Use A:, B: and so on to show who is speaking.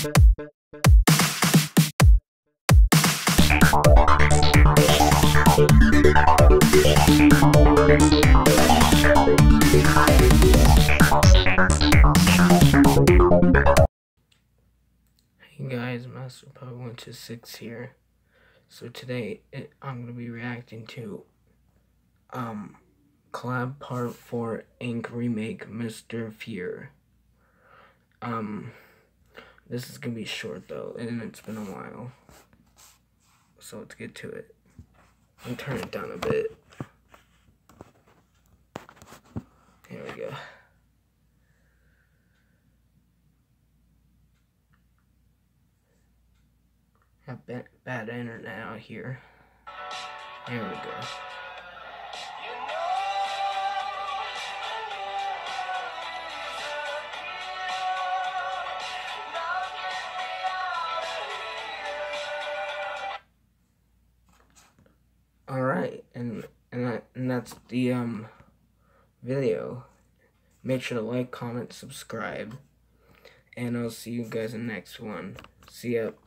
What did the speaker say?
A: Hey guys, Master Poe 126 here. So today I'm gonna be reacting to Collab Part 4 Ink Remake Mr. Fear. This is gonna be short though, and it's been a while. So let's get to it. I'll turn it down a bit. Here we go. Have bad internet out here. Here we go. Alright, and that's the video. Make sure to like, comment, subscribe, and I'll see you guys in the next one. See ya.